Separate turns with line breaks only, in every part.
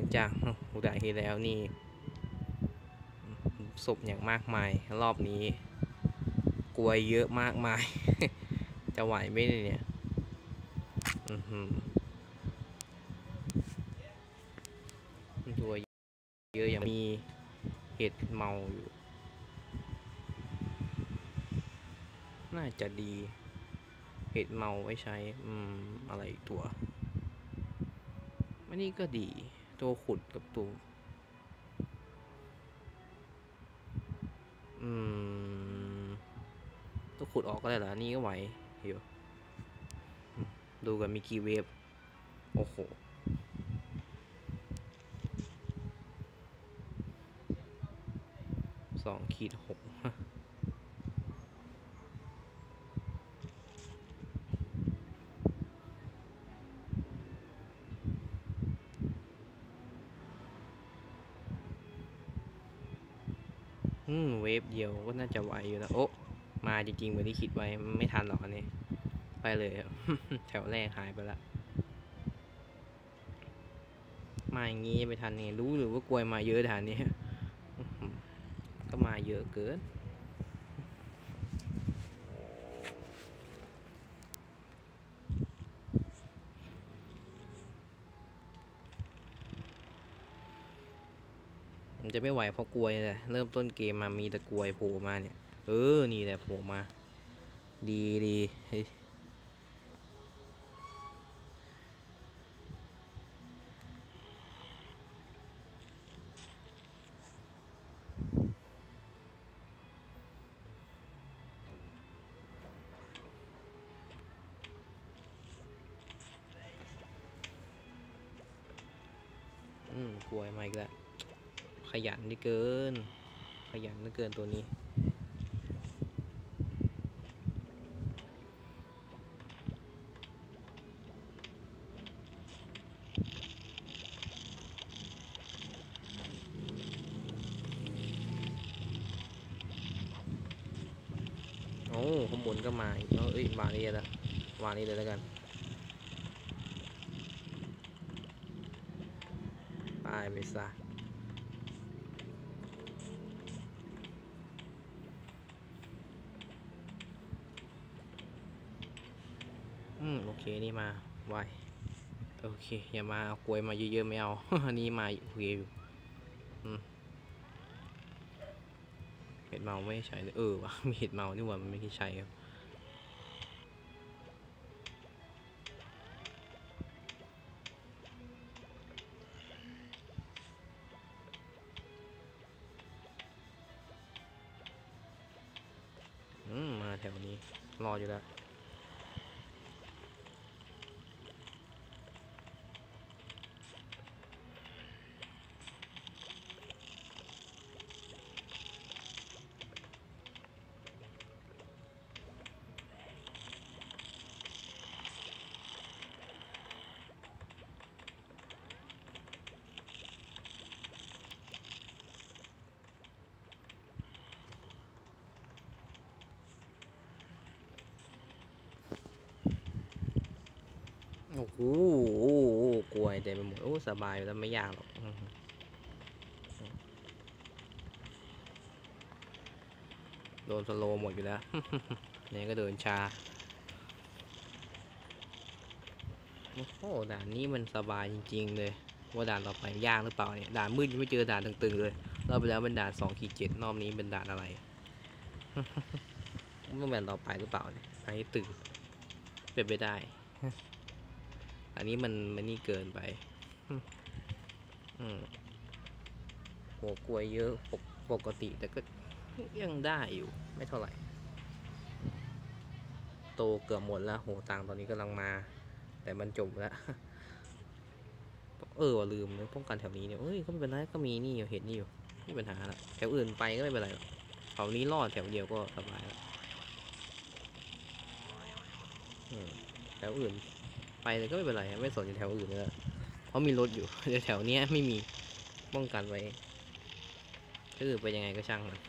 จากอุดาที่แล้วนี่ศพอย่างมากมายรอบนี้กลวยเยอะมากมาย จะไหวไหมเนี่ยตัวเยอะอย่างมีเห็ดเมาอยู่น่าจะดีเห็ดเมาไว้ใช้อะไรตัวอันนี้ก็ดีตัวขุดกับตัวตัวขุดออกก็ได้เหรอนี่ก็ไหวอยู่ดูกันมีกี่เวฟโอ้โห2-6เวฟเดียวก็น่าจะไหวอยู่แล้วโอ้มาจริงๆเหมือนที่คิดไว้ไม่ทันหรอกอันนี้ไปเลย แถวแรกหายไปละมาอย่างงี้ไม่ทันไงรู้หรือว่ากลวยมาเยอะฐานนี้ก็มาเยอะเกินมันจะไม่ไหวเพราะกลวยเลยเริ่มต้นเกมมามีแต่กลวยโผล่มาเนี่ยนี่แหละโผล่มาดีกลวยมาอีกแล้วขยันที่เกินขยันเหลือเกินตัวนี้โอ้ข้างบนก็มาอีกมานี่แล้วมานี่เลยแล้วกันไปซะโอเคนี่มาไวโอเคอย่ามาเอากลวยมาเยอะๆไม่เอา อันนี้มาโอเคอยู่เห็ดเมาไม่ใช่เลยวะมีเห็ดเมานี่ว่ามันไม่ใช่ครับมาแถวนี้รออยู่แล้วโอ้โหกลวยเต็มไปหมดโอ้สบายแล้วไม่ยากหรอกโดนสโลหมดอยู่แล้ว เนี่ยก็เดินช้าโอ้โหด่านนี้มันสบายจริงๆเลยว่าด่านต่อไปยากหรือเปล่าเนี่ยด่านมืดยังไม่เจอด่านตึงๆเลยเราไปแล้วเป็นด่าน2-7รอบนี้เป็นด่านอะไร ต้องเป็นต่อไปหรือเปล่าเนี่ยอันนี้ตึงเป็นไปได้ อันนี้มันนี่เกินไปหัวกลวยเยอะปกติแต่ก็ยังได้อยู่ไม่เท่าไหร่โตเกือบหมดแล้วโหตังตอนนี้กำลังมาแต่มันจบแล้วว่าลืมเลยป้องกันแถวนี้เนี่ยก็ไม่เป็นไรก็มีนี่อยู่เห็นนี่อยู่ไม่มีปัญหาละแถวอื่นไปก็ไม่เป็นไรหรอกแถวนี้รอดแถวเดียวก็สบายแล้วแถวอื่นไปเลยก็ไม่เป็นไรไม่สนอยู่แถวอื่นเลยเพราะมีรถอยู่แถวนี้ไม่มีป้องกันไว้ไปยังไงก็ช่างมัน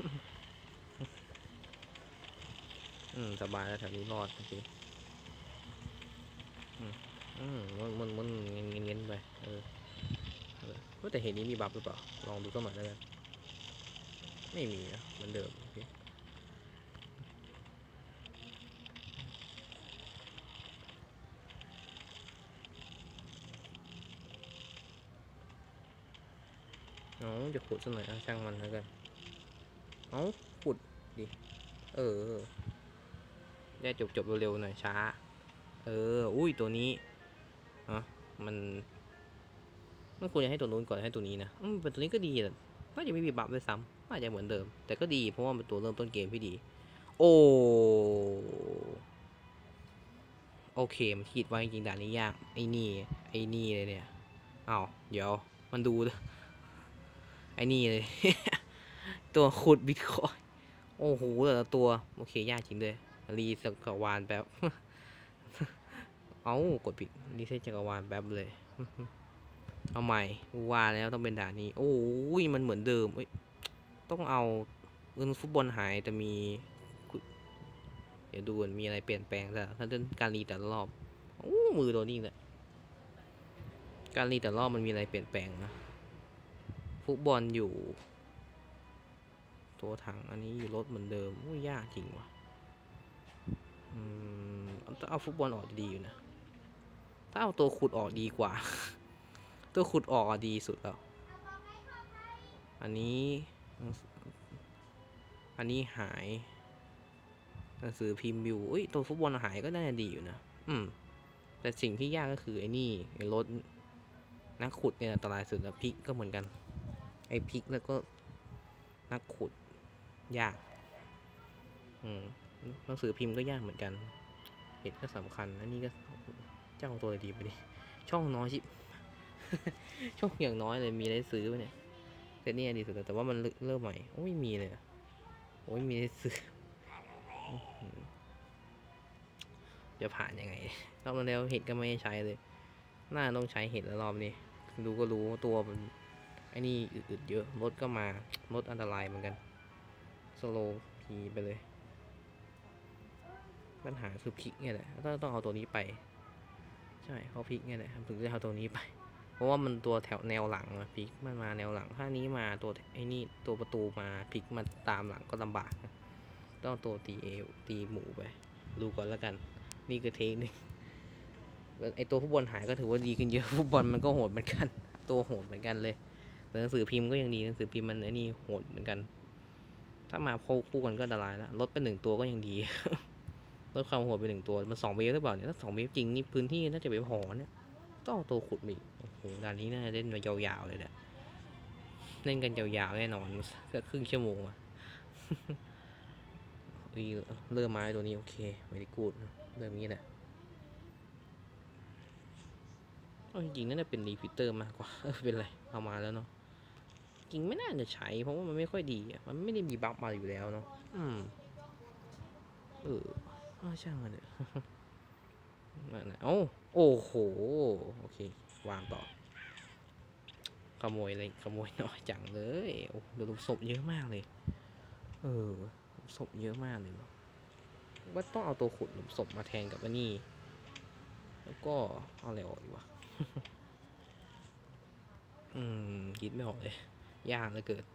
สบายแล้วแถวนี้รอดโอเคมันเงี้ยไปแต่แต่เห็นนี้มีบัฟหรือเปล่าลองดูสักหน่อยแล้วกันไม่มีนะเหมือนเดิมโอเคเอาจะขุดสักหน่อยช่างมันแล้วกันเอาขุดดิได้จบเร็วๆหน่อยช้าอุ้ยตัวนี้มันควรจะให้ตัวนู้นก่อนให้ตัวนี้นะเป็นตัวนี้ก็ดีแต่น่าจะไม่มีบัฟด้วยซ้ำน่าจะเหมือนเดิมแต่ก็ดีเพราะว่าเป็นตัวเริ่มต้นเกมที่ดีโอเคมันคิดว่าจริงๆด่านนี้ยากไอ้นี่เลยเนี่ยอ้าวเดี๋ยวมันดูไอ้นี่เลย ตัวขุดบิตคอยโอ้โหแต่ละตัวโอเคยากจริงเลยรีจักรวาลแบบ กดผิดรีเซ็ตจักรวาลแบบเลยเอาใหม่ว่าแล้วต้องเป็นด่านนี้โอ้ยมันเหมือนเดิมต้องเอาเงินฟุตบอลหายแต่มีเดี๋ยวดูมีอะไรเปลี่ยนแปลงแล้วถ้าเล่นการรีแต่ละรอบมือโดนนี่แหละการรีแต่ละรอบมันมีอะไรเปลี่ยนแปลงนะฟุตบอลอยู่ตัวถังอันนี้อยู่รถเหมือนเดิมยากจริงว่ะต้องเอาฟุตบอลออกดีอยู่นะถ้าเอาตัวขุดออกดีกว่า ตัวขุดออกดีสุดแล้วอันนี้หายหนังสือพิมพ์อยู่ตัวฟุตบอลหายก็น่าจะดีอยู่นะแต่สิ่งที่ยากก็คือไอ้รถนักขุดเนี่ยอันตรายสุดแล้วพิกก็เหมือนกันไอ้พิกแล้วก็นักขุดยากหนังสือพิมพ์ก็ยากเหมือนกันเห็ดก็สำคัญอันนี้ก็เจ้าของตัวดีไปดิช่องน้อยชิ ช่องอย่างน้อยเลยมีได้ซื้อไหมเนี่ยแต่นี่ดีสุดแต่ว่ามันเริ่มใหม่ไม่มีเลยมีได้ซื้อจะผ่านยังไงรอบแล้วเห็ดก็ไม่ใช้เลยน่าต้องใช้เห็ดแล้วรอบนี้ดูก็รู้ตัวมันไอ้นี่อึดๆเยอะรถก็มารถอันตรายเหมือนกันสโลว์พีไปเลยปัญหาคือพลิกเนี่ยแหละต้องเอาตัวนี้ไปใช่เขาพลิกเนี่ยแหละถึงจะเอาตัวนี้ไปเพราะว่ามันตัวแถวแนวหลังพลิกมันมาแนวหลังถ้านี้มาตัวไอ้นี่ตัวประตูมาพลิกมาตามหลังก็ลำบากต้องตัวตีหมูไปดูก่อนแล้วกันนี่คือเทคนิคไอตัวฟุตบอลหายก็ถือว่าดีขึ้นเยอะฟุตบอลมันก็โหดเหมือนกันตัวโหดเหมือนกันเลยหนังสือพิมพ์ก็ยังดีหนังสือพิมพ์มันไอ้นี่โหดเหมือนกันถ้ามาคู่กันก็อันตรายแล้วลดไป1 ตัวก็ยังดี ลดความโหดไป1 ตัวมัน2 เวฟหรือเปล่าเนี่ยถ้า2 เวฟจริงนี่พื้นที่น่าจะไปพอเนี่ยต้องเอาตัวขุดอีกโอ้โหด่านนี้น่าจะเล่นมายาวๆเลยแหละเล่นกันยาวๆแน่นอนก็ครึ่งชั่วโมงอะ เริ่มมาตัวนี้โอเคไม่ได้กูดเริ่มนี้แหละจริงๆน่าจะเป็นรีพิเตอร์มากกว่าเป็นไรเอามาแล้วเนาะจริงไม่น่าจะใช้เพราะว่ามันไม่ค่อยดีมันไม่ได้มีบัฟมาอยู่แล้วเนาะช่างมันเลยโอ้โหโอเควางต่อขโมยน้อยจังเลยโอ้ดูศพเยอะมากเลยศพเยอะมากเลยว่าต้องเอาตัวขุดหลุมศพมาแทนกับอันนี้แล้วก็เอาอะไรออกดีวะ คิดไม่ออกเลยยากเหลือเกิน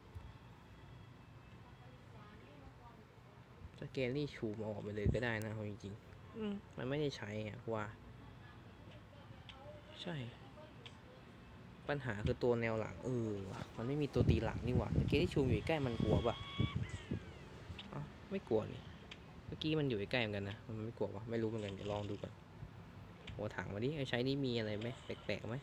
สเกลลี่ชูมาออกไปเลยก็ได้นะจริงๆมันไม่ได้ใช้ว่าใช่ปัญหาคือตัวแนวหลังมันไม่มีตัวตีหลังนี่หว่าสเกลลี่ชูอยู่ใกล้มันกลัวปะไม่กลัวนี่เมื่อกี้มันอยู่ใกล้เหมือนกันนะมันไม่กลัวปะไม่รู้เหมือนกันเดี๋ยวลองดูก่อนหัวถังมาดิใช้นี่มีอะไรไหมแปลกๆไหม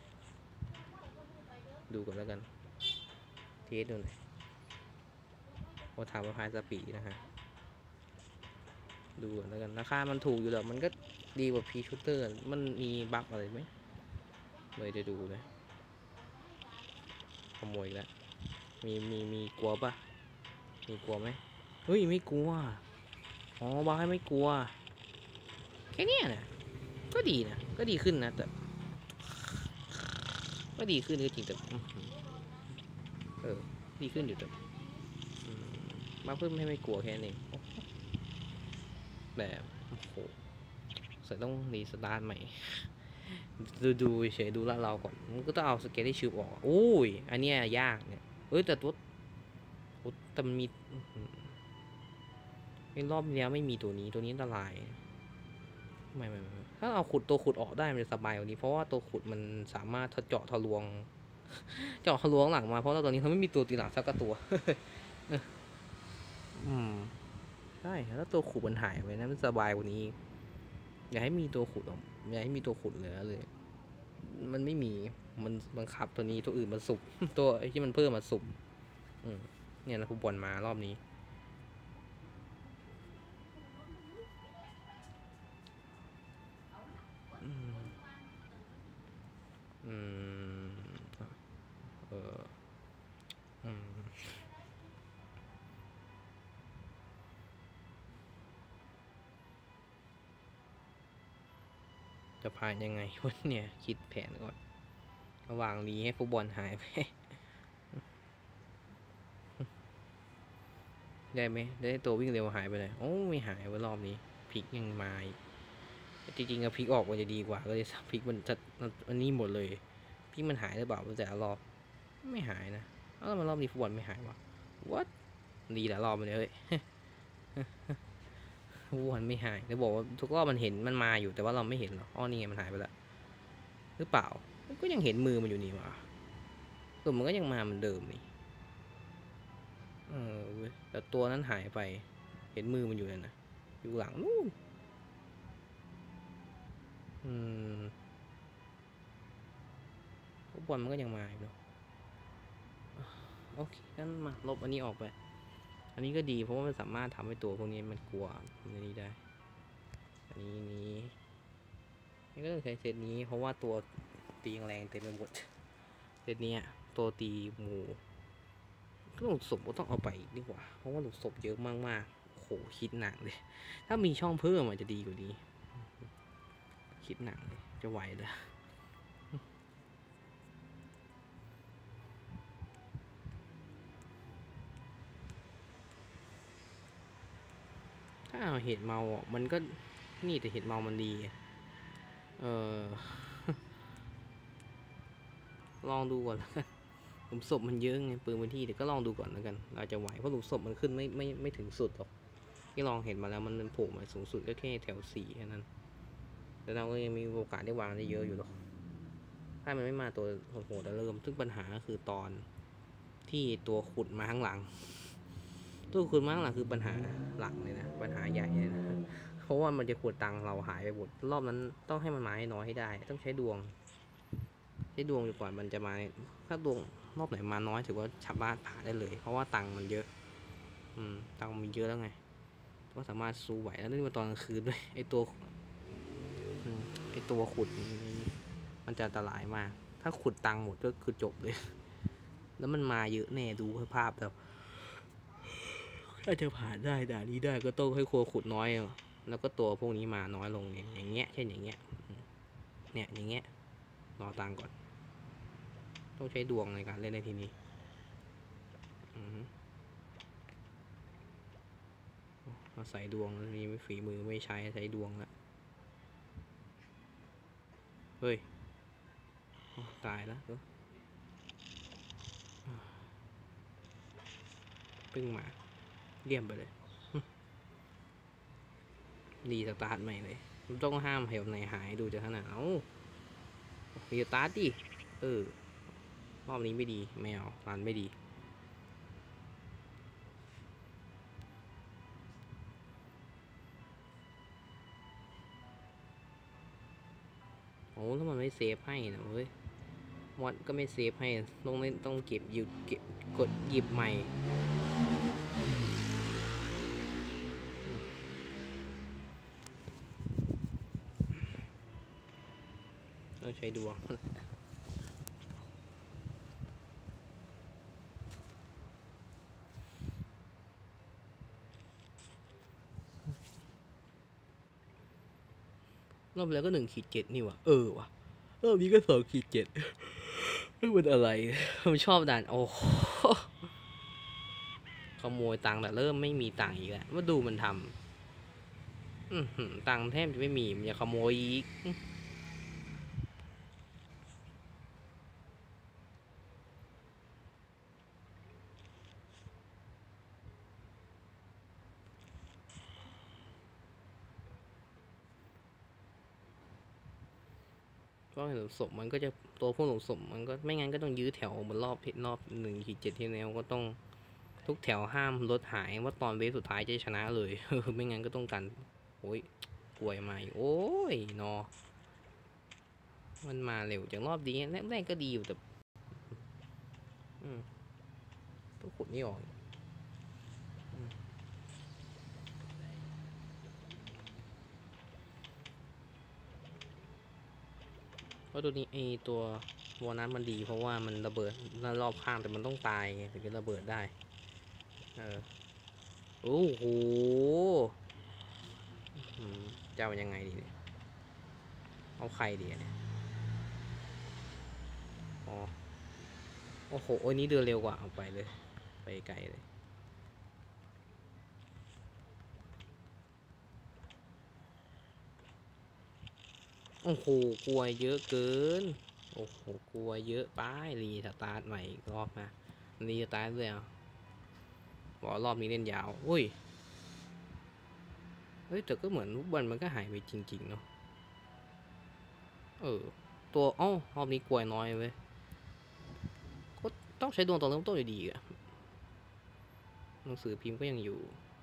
ดูก่อนแล้วกันเทสดูหน่อยหัวถังมาพายสปีดนะฮะดูก่อนแล้วกันราคามันถูกอยู่แล้วมันก็ดีกว่าพีชูเตอร์มันมีบัฟอะไรไหมเลยจะดูเลยขโมยแล้วมีกลัวปะมีกลัวไหมเฮ้ยไม่กลัวบายไม่กลัวแค่นี้นะก็ดีนะก็ดีขึ้นนะแต่ก็ดีขึ้นก็จริงแต่ดีขึ้นอยู่แต่มาเพิ่มให้ไม่กลัวแค่นี้แบบโอ้โหต้องรีสตาร์ทใหม่ดูเฉยดูละเราก่อนมันก็ต้องเอาสเกลที่ชิวออกโอ้ยอันเนี้ยยากเนี่ยแต่ตัวแต่มันมีในรอบนี้ไม่มีตัวนี้อันตรายไม่ถ้าเอาตัวขุดออกได้มันจะสบายกว่านี้เพราะว่าตัวขุดมันสามารถเจาะทะลวงหลังมาเพราะว่าตอนนี้เขาไม่มีตัวตีหลังสักตัวใช่แล้วตัวขุดมันหายไปนะมันสบายกว่านี้อย่าให้มีตัวขุดอย่าให้มีตัวขุดเหลือเลยมันไม่มีมันบังคับตัวนี้ตัวอื่นมันสุ่มตัวที่มันเพิ่มมาสุ่มเนี่ยนะผู้บอลมารอบนี้จะผ่านยังไงวะเนี่ยคิดแผนก่อนระหว่างนี้ให้ผู้บอลหายไปได้ไหมได้ตัววิ่งเร็วหายไปเลยโอ้ไม่หายว่ารอบนี้พลิกยังมาจริงๆอะพลิกออกมันจะดีกว่าก็เลยพลิกมันจะอันนี้หมดเลยพลิกมันหายหรือเปล่าแต่รอบไม่หายนะแล้วมันรอบนี้ฟุตบอลไม่หายวะ what ดีหลายรอบเลยฟุตบอลไม่หายจะบอกว่าทุกรอบมันเห็นมันมาอยู่แต่ว่าเราไม่เห็นหรอกอ้อนี่ไงมันหายไปแล้วหรือเปล่าก็ยังเห็นมือมันอยู่นี่วะตัวมันก็ยังมาเหมือนเดิมนี่แต่ตัวนั้นหายไปเห็นมือมันอยู่เลยนะอยู่หลังนู่นฟุตบอลมันก็ยังมาอยู่เนาะโอเคงั้นมาลบอันนี้ออกไปอันนี้ก็ดีเพราะว่ามันสามารถทำให้ตัวพวกนี้มันกลัวอันนี้ได้อันนี้นี่ก็ต้องใช้เซตนี้เพราะว่าตัวตีแรงเต็มไปหมดเซตนี้ตัวตีหมูก็หลุดศพก็ต้องเอาไปดีกว่าเพราะว่าหลุดศพเยอะมากๆโหคิดหนักเลยถ้ามีช่องเพิ่มมันจะดีกว่านี้คิดหนักเลยจะไหวเลยถ้าเห็ดเมามันก็นี่แต่เห็ดเมามันดีลองดูก่อนแล้วกันหลุมศพมันเยอะไงปืนพื้นที่แต่ก็ลองดูก่อนแล้วกันเราจะไหวเพราะหลุมศพมันขึ้นไม่ถึงสุดหรอกที่ลองเห็นมาแล้วมันโผล่มาสูงสุดก็แค่แถว4แค่นั้นแต่เราก็ยังมีโอกาสได้วางได้เยอะอยู่หรอกถ้ามันไม่มาตัวโหดๆจะเริ่มซึ่งปัญหาคือตอนที่ตัวขุดมาข้างหลังตัวขุดมาข้างหลังคือปัญหาหลักเลยนะปัญหาใหญ่เลยนะเพราะว่ามันจะขุดตังเราหายไปหมดรอบนั้นต้องให้มันมาให้น้อยให้ได้ต้องใช้ดวงดีกว่ามันจะมาถ้าดวงรอบไหนมาน้อยถือว่าชาวบ้านผ่านได้เลยเพราะว่าตังมันเยอะตังมันเยอะแล้วไงก็สามารถสู้ไหวแล้วนี่มาตอนกลางคืนด้วยไอตัวขุดมันจะอันตรายมากถ้าขุดตังหมดก็คือจบเลยแล้วมันมาเยอะแน่ดูภาพแบบถ้าจะผ่านได้ด่านนี้ได้ก็ต้องให้ครัวขุดน้อยแล้วก็ตัวพวกนี้มาน้อยลงเนี่ยอย่างเงี้ยเช่นอย่างเงี้ยเนี่ยอย่างเงี้ยรอตังก่อนต้องใช้ดวงในการเล่นในทีนี้มาใส่ดวงนี่ฝีมือไม่ใช้ดวงละเฮ้ยตายแล้วปึ้งมาเลี่ยมไปเลยดีสตาร์ทใหม่เลยต้องห้ามเหวในหายดูจะขนาดรีสตาร์ทดิรอบนี้ไม่ดีไม่เอารันไม่ดีแล้วมันไม่เซฟให้นะเว้ยมอดก็ไม่เซฟให้ต้องเก็บกดหยิบใหม่ต้องใช้ดวงรอบแล้วก็1-7นี่วะวะรอบนี้ก็2-7ไม่เป็นอะไรผมชอบด่านขโมยตังค์แต่เริ่มไม่มีตังค์อีกแล้วมาดูมันทำตังค์แทบจะไม่มีมันจะขโมยอีกก็หลุมศพมันก็จะตัวพวกหลุมศพมันก็ไม่งั้นก็ต้องยื้อแถวบนรอบ1-7ที่แล้วก็ต้องทุกแถวห้ามรถหายว่าตอนเวฟสุดท้ายจะชนะเลย ไม่งั้นก็ต้องกันโอ้ยกลวยมาโอ้ยนอมันมาเร็วจากรอบดีแรกก็ดีอยู่แต่ต้องขุดนี่ออกเพราะตัวนี้ตัววอลนัทมันดีเพราะว่ามันระเบิดรอบข้างแต่มันต้องตายไงถึงจะระเบิดได้โอ้โหจะเอายังไงดีเนี่ยเอาใครดีเนี่ยอ๋อโอ้โหโอ้ยนี้เดินเร็วกว่าเอาไปเลยไปไกลเลยโอ้โหกลัวเยอะเกินโอ้โหกลัวเยอะไปรีสตาร์ทใหม่อีกรอบมารีสตาร์ทเลยอ่ะบอกรอบนี้เล่นยาวอุ้ยเฮ้ยแต่ก็เหมือนลูกบอลมันก็หายไปจริงๆเนาะตัวรอบนี้กลัวน้อยเว้ยก็ต้องใช้ดวงตอนเริ่มต้นอยู่ดีอะหนังสือพิมพ์ก็ยังอยู่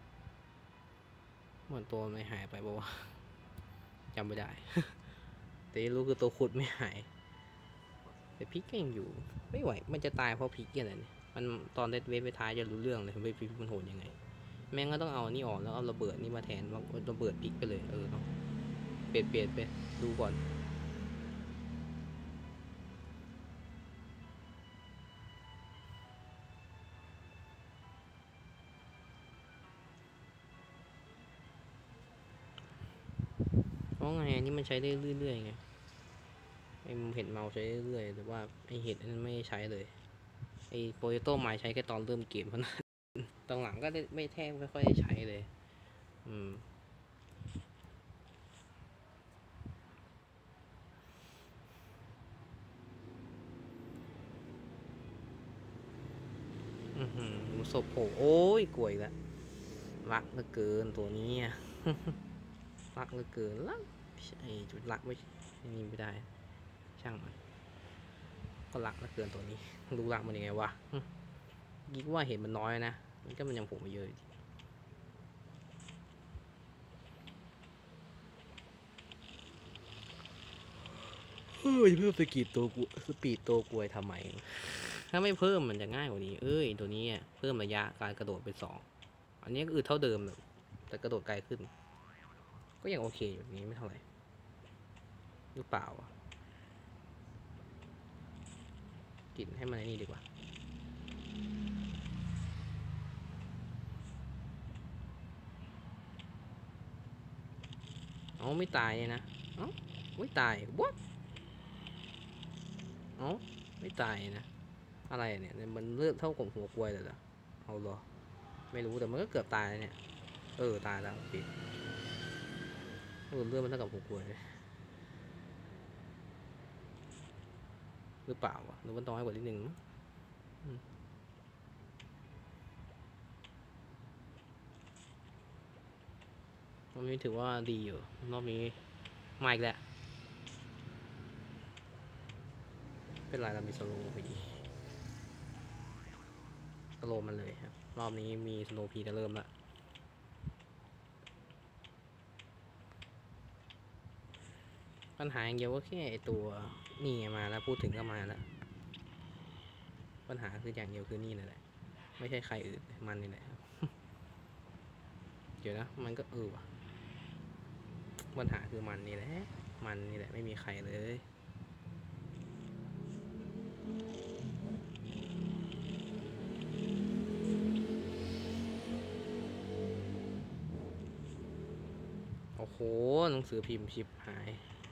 เหมือนตัวไม่หายไปบอกว่าจำไม่ได้ แต่รู้คือตัวขุดไม่หายแต่พิกก็ยังอยู่ไม่ไหวมันจะตายเพราะพิกอะไรเนี่ยมันตอนเดดเวฟไปท้ายจะรู้เรื่องเลยว่าพิกมันโหดยังไงแม่งก็ต้องเอานี่ออกแล้วเอาระเบิดนี่มาแทนว่าระเบิดพิกไปเลยเนาะเปลี่ยนไปดูก่อนเพราะไงอันนี้มันใช้ได้เรื่อยๆไงไอ้เห็ดเมาใช้เรื่อยๆแต่ว่าไอ้เห็ดนั้นไม่ใช้เลยไอ้โปรเจโต้ไม้ใช้แค่ตอนเริ่มเกมเพราะนั้นตอนหลังก็ไม่แทบไม่ค่อยได้ใช้เลยศพโผล่โอ้ยกลัวอีกแล้วรักเหลือเกินตัวนี้รักเหลือเกินรักไอ้จุดรักไม่นี่ไม่ได้ช่างมันก็รักเหลือเกินตัวนี้รู้รักมันยังไงวะยิ่งว่าเห็นมันน้อยนะมันยังโผล่มาเยอะเฮ้ยเพิ่มสปีดตัวกลวยทำไมถ้าไม่เพิ่มมันจะง่ายกว่านี้ตัวนี้เพิ่มระยะการกระโดดเป็น2อันนี้ก็เท่าเดิมแต่กระโดดไกลขึ้นก็ยังโอเคอยู่นี้ไม่เท่าไหร่หรือเปล่ากินให้มันนี่ดีกว่าไม่ตายนะไม่ตาย what ไม่ตายนะอะไรเนี่ยมันเลือดเท่ากับหัวกลวยเลยเหรอเอาเหรอไม่รู้แต่มันก็เกือบตายเนี่ยตายแล้วโอเคเลือดมันเท่ากับหัวกลวยเลยหรือเปล่าวะหรือมันต้องให้กว่านิดนึงรอบนี้ถือว่าดีอยู่รอบนี้มาอีกแล้วเป็นไรเรามีสโลว์พีสโลว์มันเลยครับรอบนี้มีสโลว์พีจะเริ่มละปัญหาอย่างเดียวก็แค่ตัวนี่มาแล้วพูดถึงก็มาแล้วปัญหาคืออย่างเดียวคือนี่นั่นแหละไม่ใช่ใครอื่นมันนี่แหละเดี๋ยวนะมันก็ว่ะปัญหาคือมันนี่แหละไม่มีใครเลยโอ้โหหนังสือพิมพ์ชิบหาย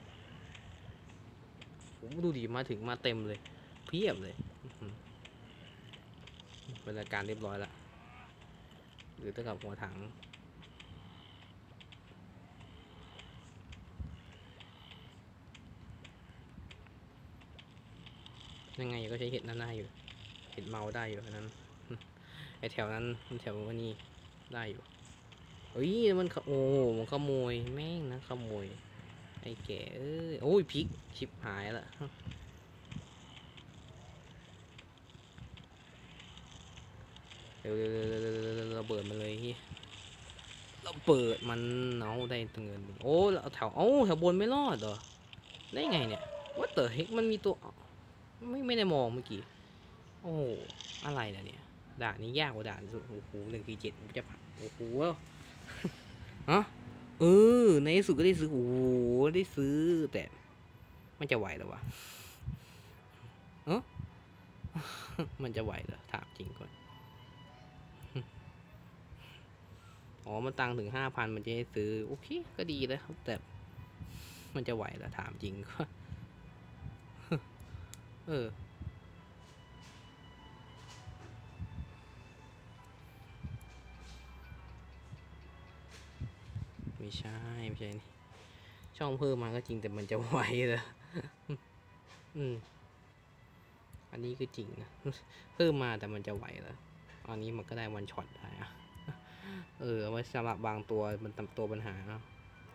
ผมดูดีมาถึงมาเต็มเลยเพียบเลยเป็นรายการเรียบร้อยแล้วหรือเท่ากับหัวถังยังไงก็ใช้เห็ดนั่นได้อยู่เห็ดเมาได้อยู่นั้นไอแถวนั้นแถววันนี้ได้อยู่มันมันขโมยแม่งนะขโมยไอไอ้แก่โอ้ยพลิกชิบหายละเร็วระเบิดมันเลยที่เราเปิดมันเอาได้เงินโอ้แถวแถวบนไม่รอดเหรอได้ไงเนี่ยว่าเต๋อเฮกมันมีตัวไม่ได้มองเมื่อกี้โอ้อะไรเนี่ยด่านนี้ยากกว่าด่านสุดโอ้โห147จะผ่านโอ้โหฮะในที่สุดก็ได้ซื้อโอ้โหได้ซื้อแต่มันจะไหวหรอวะมันจะไหวเหรอถามจริงก่อนมันตังถึง5,000มันจะให้ซื้อโอเคก็ดีแล้วครับแต่มันจะไหวเหรอถามจริงก็ไม่ใช่นี่ช่องเพิ่มมาก็จริงแต่มันจะไหวเหรออันนี้คือจริงนะเพิ่มมาแต่มันจะไหวเหรออันนี้มันก็ได้วันช็อตได้อะไว้สำหรับบางตัวมันทำตัวปัญหาเนาะ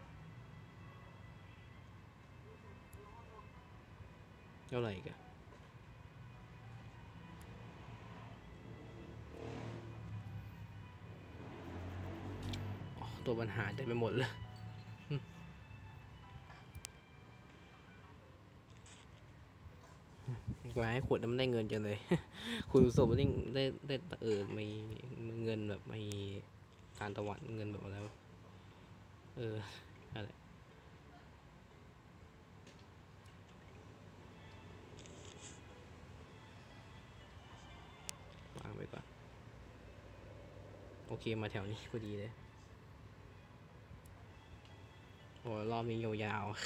เท่าไหร่กันตัวปัญหาได้ไปหมดเลยก็ให้ขวดมันได้เงินจังเลยคุณสมบัติได้มีเงินแบบมีการตะวันเงินแบบอะไรอะไรวางไปก่อนโอเคมาแถวนี้พอดีเลยโอ้รอบนี้ยาวๆ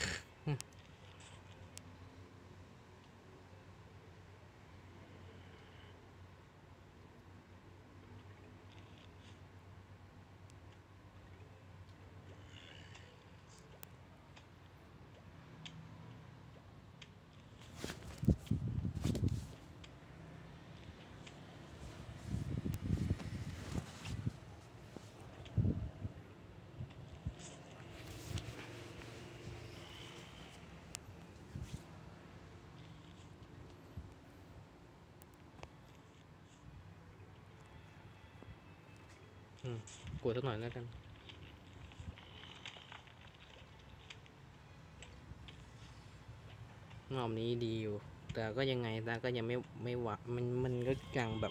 กดสักหน่อยแล้วกันรอบนี้ดีอยู่แต่ก็ยังไงแต่ก็ยังไม่หวะมันก็ยังแบบ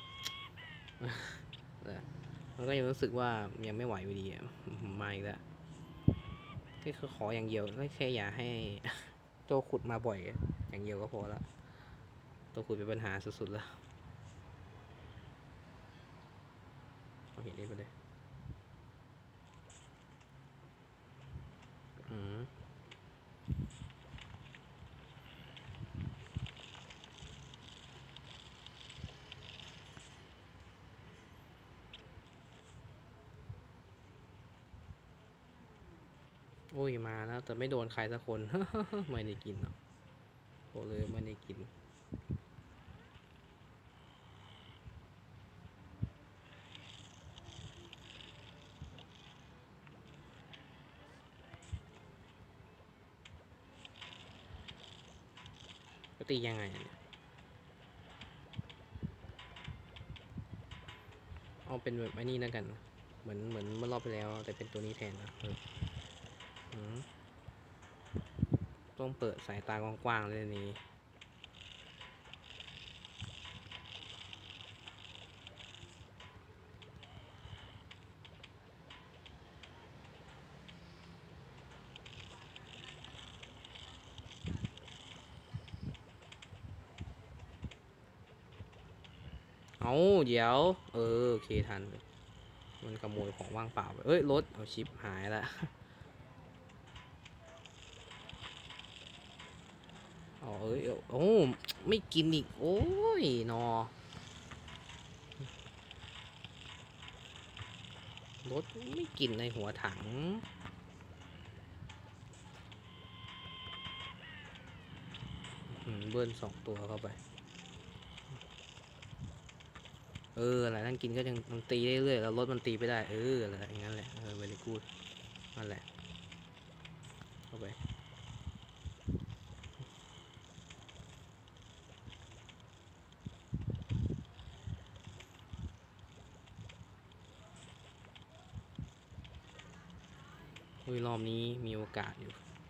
มันก็ยังรู้สึกว่ายังไม่ไหวอยู่ดีมาอีกแล้วก็คือขออย่างเดียวก็แค่อย่าให้โจขุดมาบ่อยอย่างเดียวก็พอละตัวขุดเป็นปัญหาสุดๆแล้วเอาเห็นได้ไปเลยโอ้ยมาแล้วแต่ไม่โดนใครสักคน ไม่ได้กินหรอกโอ้เลยไม่ได้กินก็ตียังไงเอาเป็นแบบไอ้นี่แล้วกันเหมือนเมื่อรอบไปแล้วแต่เป็นตัวนี้แทนนะต้องเปิดสายตากว้างๆเลยนี้เอาเดี๋ยวโอเคทันมันขโมยของว่างเปล่าไปรถเอาชิปหายละโอ้ไม่กินอีกโอ้ยนอรถไม่กินในหัวถังเบิ้ล2 ตัวเข้าไปอะไรนั่นกินก็ยังมันตีเรื่อยๆแล้วรถมันตีไปได้อะไรอย่างนั้นแหละเวลิกูดนั่นแหละเข้าไปอุ้ยรอบนี้มีโอกาสอยู่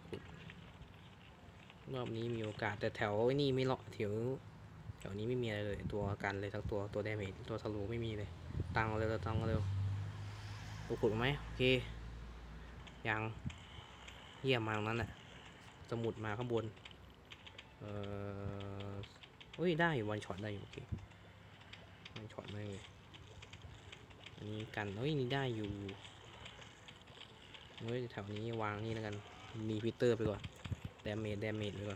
รอบนี้มีโอกาสแต่แถวนี่ไม่เลาะแถวนี้ไม่มีอะไรเลยตัวกันเลยทั้งตัวเดเมจตัวทะลุไม่มีเลยตังเร็วตังเร็วตัวขุดไหมโอเคยังเยี่ยมมาตรงนั้นแหละสมุดมาข้างบนอุ้ยได้อยู่วันช็อตได้อยู่โอเควันช็อตไม่เลยอันนี้กันเฮ้ยนี่ได้อยู่เฮ้ยแถวนี้วางนี่แล้วกันมีพีเตอร์ไปก่อนดาเมจไปก่อน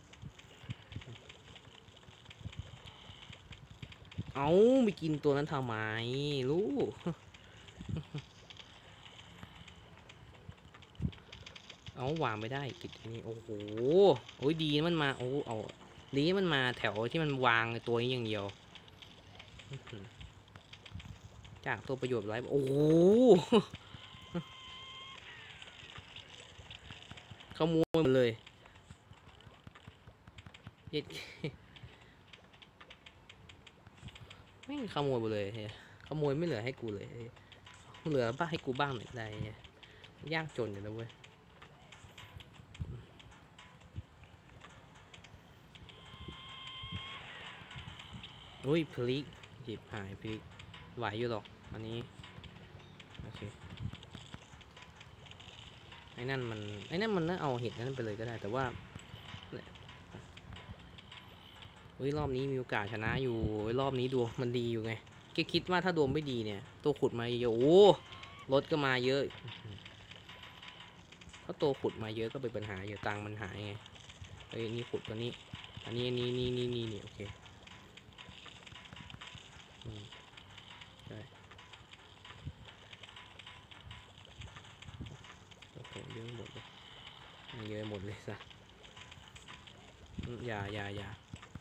เอาไปกินตัวนั้นทำไมลูกเอาวางไม่ได้ติดนี่โอ้โหโอ้ยดีมันมาโอ้เอาดีมันมาแถวที่มันวางตัวนี้อย่างเดียวจากตัวประโยชน์ไรโอ้โหขโมยหมดเลยเย็ดไม่ขโมยหมดเลยขโมยไม่เหลือให้กูเลยเหลือบ้างให้กูบ้างหน่อยได้ยากจนอยู่นะเว้ยอุ้ยพลิกหยิบหายพลิกไหวอยู่หรอกอันนี้โอเคไอ้นั่นมันน่าเอาเห็ดนั้นไปเลยก็ได้แต่ว่าเฮ้ยรอบนี้มีโอกาสชนะอยู่รอบนี้ดวงมันดีอยู่ไงแกคิดว่าถ้าดวงไม่ดีเนี่ยตัวขุดมาเยอะโอ้รถก็มาเยอะถ้าตัวขุดมาเยอะก็เป็นปัญหาอยู่ตังมันหายไงเฮ้ยนี่ขุดตัวนี้อันนี้นี่โอเคใช่โอ้โหเยอะหมดเลยเยอะหมดเลยซะอย่า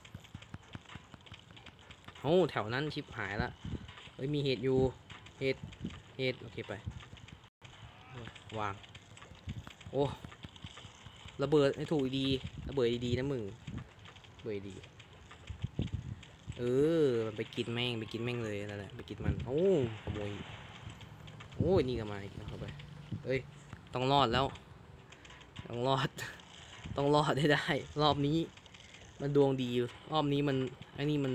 โอ้แถวนั้นชิบหายละเฮ้ยมีเห็ดอยู่เห็ดโอเคไปวางโอ้ระเบิดให้ถูกดีระเบิดดีนะมึงระเบิดดีมันไปกินแม่งเลยนั่นแหละไปกินมันโอ้ขโมยโอ้ยนี่ก็มาอีกเข้าไปเฮ้ยต้องรอดแล้วต้องรอดได้รอบนี้มันดวงดีรอบนี้มันไอ้นี่มัน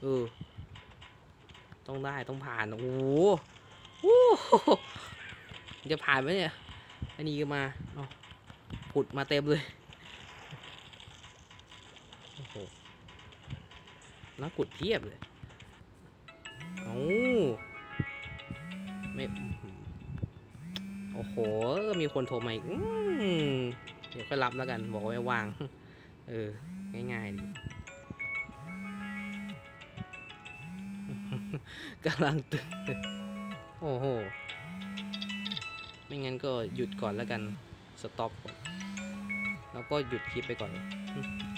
ต้องได้ต้องผ่านโอ้โหจะผ่านไหมเนี่ยอันนี้ก็มาขุดมาเต็มเลยโอ้โหนักขุดเพียบเลยโอ้ไม่โอ้โหมีคนโทรมาอีกเดี๋ยวค่อยรับแล้วกันบอกไว้วางง่ายๆดิกำลังตื่นโอ้โหไม่งั้นก็หยุดก่อนแล้วกันสต็อปก่อนแล้วก็หยุดคลิปไปก่อน